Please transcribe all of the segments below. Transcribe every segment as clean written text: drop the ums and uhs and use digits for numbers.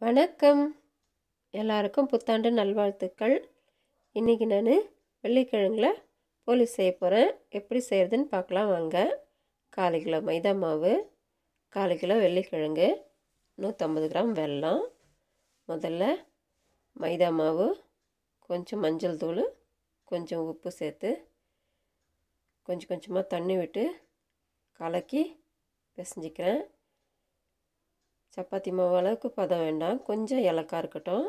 வணக்கம். எல்லாருக்கும் புத்தாண்டு நல்வாழ்த்துக்கள். இன்றைக்கி நான் வெள்ளிக்கிழங்குல போலி செய்ய போகிறேன். எப்படி செய்கிறதுன்னு பார்க்கலாம் வாங்க. 1/4 கிலோ மைதா மாவு, 1/4 கிலோ வெள்ளிக்கிழங்கு, 150 கிராம் வெல்லம். முதல்ல மைதா மாவு, கொஞ்சம் மஞ்சள் தூள், கொஞ்சம் உப்பு சேர்த்து கொஞ்சம் கொஞ்சமாக தண்ணி விட்டு கலக்கி பிசைஞ்சிக்கிறேன். சப்பாத்தி மாவு அளவுக்கு பதம் வேண்டாம், கொஞ்சம் இலக்கா இருக்கட்டும்.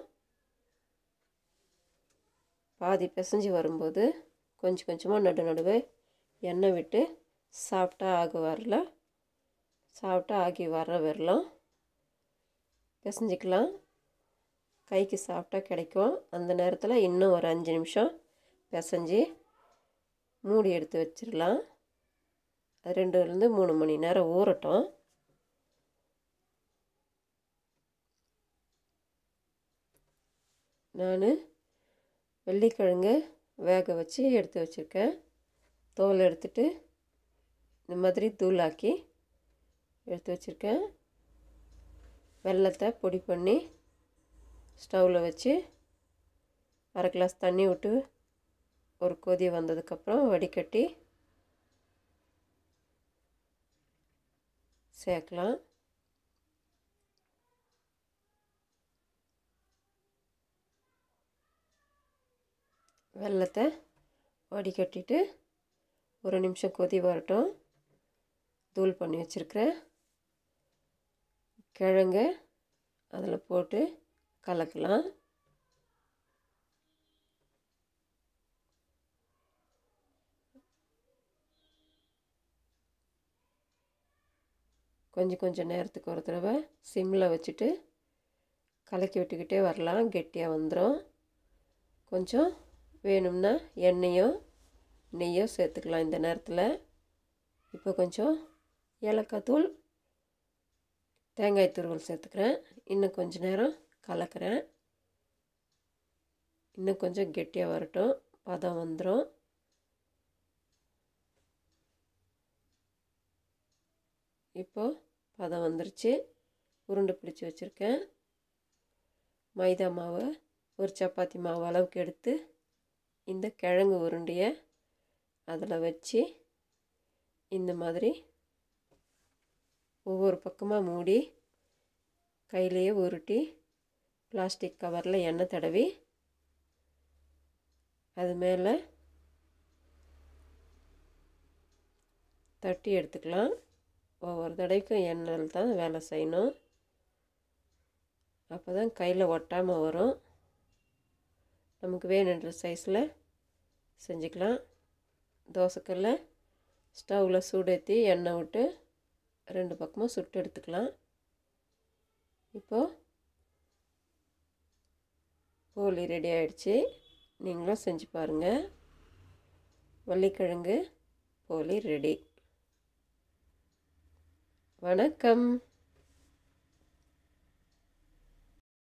பாதி பிசைஞ்சு வரும்போது கொஞ்சம் கொஞ்சமாக நடுவே எண்ணெய் விட்டு சாஃப்டாக ஆகி வர்ற வரலாம் பிசைஞ்சிக்கலாம். கைக்கு சாஃப்டாக கிடைக்கும். அந்த நேரத்தில் இன்னும் ஒரு 5 நிமிஷம் பிசைஞ்சு மூடி எடுத்து வச்சிடலாம். 2லேருந்து 3 மணி நேரம் ஊறட்டும். நான் வெள்ளிக்கிழங்கு வேக வச்சு எடுத்து வச்சுருக்கேன். தோல் எடுத்துட்டு இந்த மாதிரி தூளாக்கி எடுத்து வச்சுருக்கேன். வெல்லத்தை பொடி பண்ணி ஸ்டவ்வில் வச்சு 1/2 கிளாஸ் தண்ணி விட்டு ஒரு கொதி வந்ததுக்கப்புறம் வடிகட்டி சேர்க்கலாம். வெல்லத்தை வடிகட்டிட்டு 1 நிமிஷம் கொதி வரட்டும். தூள் பண்ணி வச்சுருக்கிறேன் கிழங்கு அதில் போட்டு கலக்கலாம். கொஞ்சம் நேரத்துக்கு ஒரு தடவை சிம்மில் வச்சுட்டு கலக்கி விட்டுக்கிட்டே வரலாம். கெட்டியாக வந்துடும். கொஞ்சம் வேணும்னா எண்ணெயோ நெய்யோ சேர்த்துக்கலாம் இந்த நேரத்தில். இப்போ கொஞ்சம் ஏலக்காய் தூள், தேங்காய் துருவல் சேர்த்துக்கிறேன். இன்னும் கொஞ்சம் நேரம் கலக்கிறேன். இன்னும் கொஞ்சம் கெட்டியாக வரட்டும், பதம் வந்துடும். இப்போது பதம் வந்துருச்சு. உருண்டை பிடிச்சி வச்சுருக்கேன். மைதா மாவை ஒரு சப்பாத்தி மாவு அளவுக்கு எடுத்து இந்த கிழங்கு உருண்டையை அதில் வச்சு இந்த மாதிரி ஒவ்வொரு பக்கமாக மூடி கையிலேயே உருட்டி பிளாஸ்டிக் கவரில் எண்ணெய் தடவி அது மேலே தட்டி எடுத்துக்கலாம். ஒவ்வொரு தடவைக்கும் எண்ணெயில் தான் வேலை செய்யணும். அப்போ தான் கையில் ஒட்டாமல் வரும். நமக்கு வேணுன்ற சைஸில் செஞ்சுக்கலாம். தோசைக்கல்ல ஸ்டவ்வில் சூடேற்றி எண்ணெய் விட்டு 2 பக்கமும் சுட்டு எடுத்துக்கலாம். இப்போது போலி ரெடி ஆகிடுச்சு. நீங்களும் செஞ்சு பாருங்கள். வெள்ளிக்கிழங்கு போலி ரெடி. வணக்கம்.